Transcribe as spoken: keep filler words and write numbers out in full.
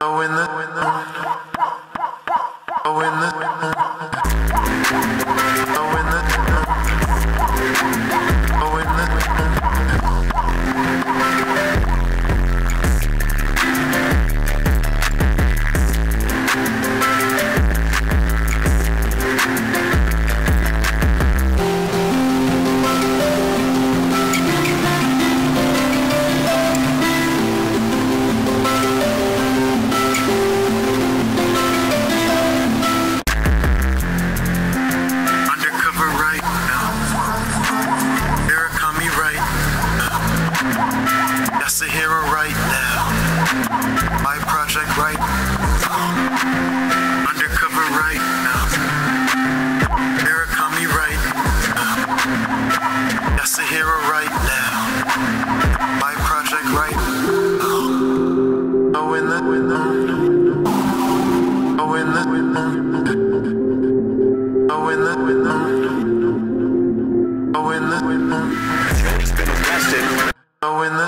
Oh, in the, oh, in the, oh, in the, oh, in the, oh, in the. The hero right now. My project right now. Undercover right now. Murakami right now. That's the hero right now. My project right now. Oh, in the, oh, in the, oh, in the, oh, in the, oh, in the, oh, in the.